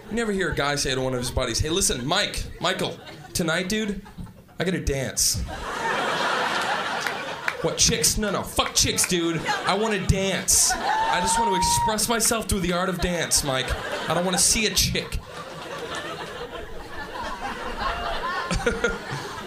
You never hear a guy say to one of his buddies, hey, listen, Michael, tonight, dude, I gotta dance. What, chicks? No, fuck chicks, dude. I want to dance. I just want to express myself through the art of dance, Mike. I don't want to see a chick.